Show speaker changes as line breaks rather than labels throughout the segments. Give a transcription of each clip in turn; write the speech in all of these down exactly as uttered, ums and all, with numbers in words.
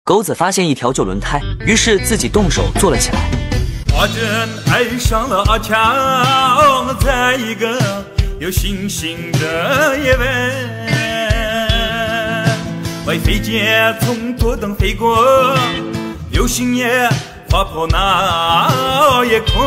狗子发现一条旧轮胎，于是自己动手做了起来。
阿珍爱上了阿强，在一个有星星的夜晚，外飞机从多灯飞过，流星也划破那夜空。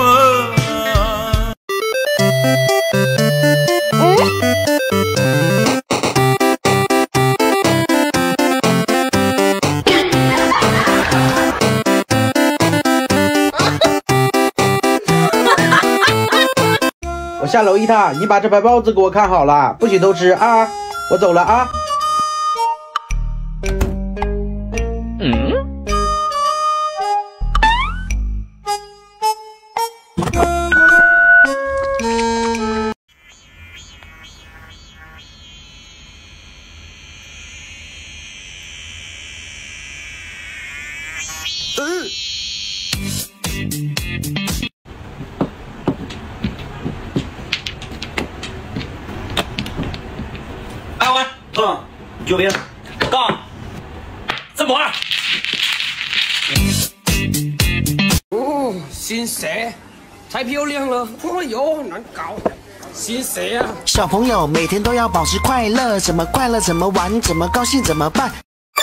我下楼一趟，你把这排包子给我看好了，不许偷吃啊！我走了啊。嗯。呃。
八万，嗯，右边，杠，这么玩。
哦，新色，太漂亮了！哦哟，难搞，新色啊！
小朋友每天都要保持快乐，怎么快乐怎么玩，怎么高兴怎么办？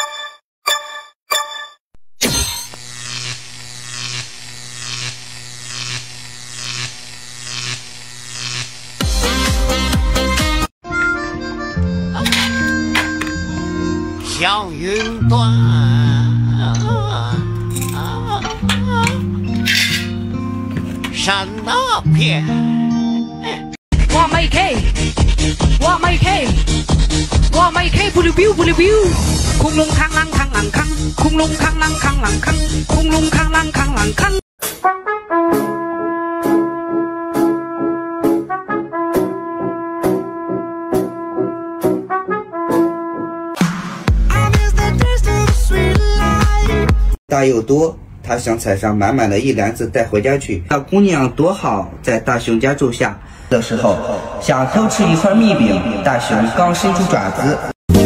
小云端，山那片。
我ไม่เค我ไม่เค我ไม่เคพูดบิ้วพูดบิ้วคุงลงข้างล่างข้างหลังข้างคุงลงข้างล่างข้างหลังข้างคุงลงข้างล่างข้างหลังข้าง
大又多，他想采上满满的一篮子带回家去。那姑娘多好，在大熊家住下的时候，想偷吃一块蜜饼，大熊刚伸出爪子。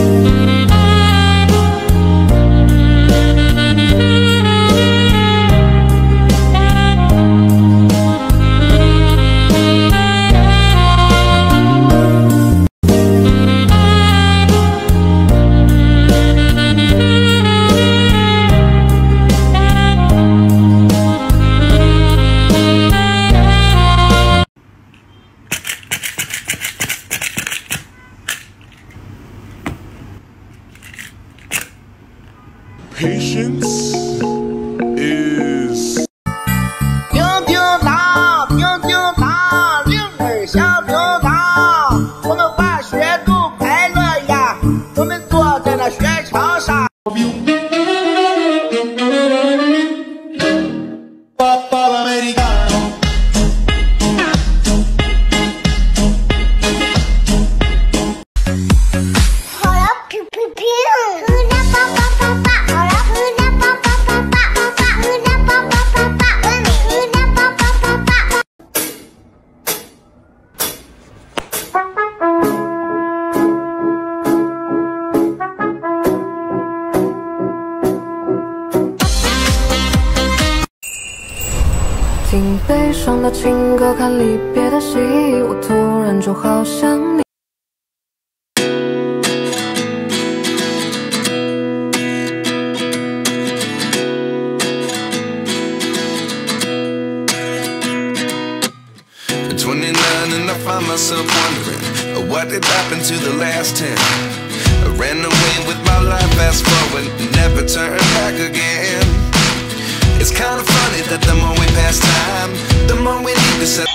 Patience is
丢丢打，丢丢打，铃儿响叮当。我们化学都快乐呀，我们坐在那雪橇上。
听悲伤的情歌，看离别的戏，我突然就好想你。
twenty-nine and I find myself wondering what did happen to the last ten. I ran away with my life, fast forward, never turn back again. It's kind of funny that the more we pass time, the more we need to set.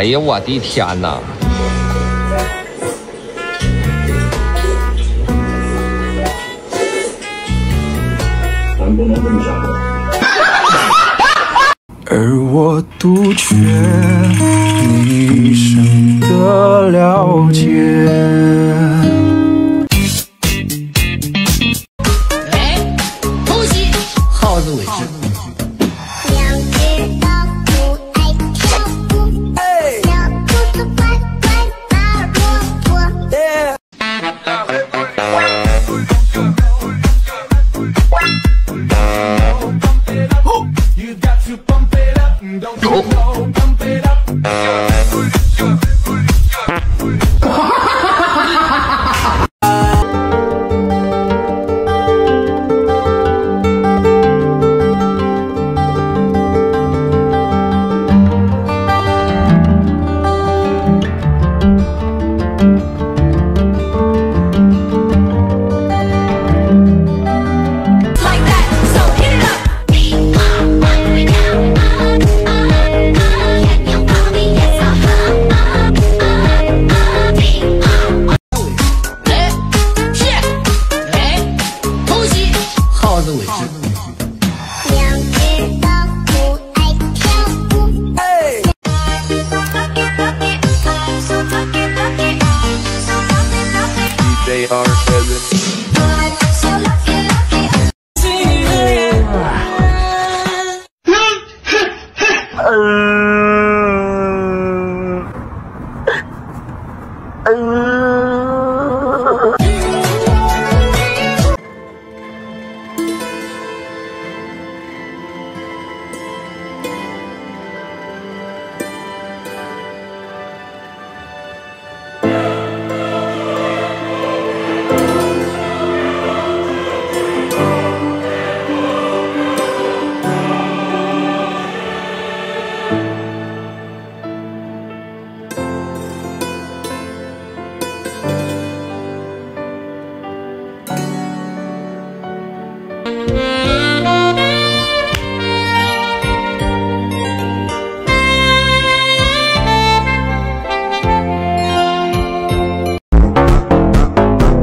哎呀，我的天哪！
咱不能这么想。
而我独缺你一生的了解。
来，呼吸，
耗子尾汁。
两只老虎爱跳舞，小兔子乖乖，大耳朵朵。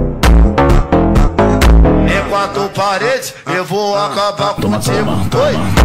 Parede, eu vou acabar contigo. Oi.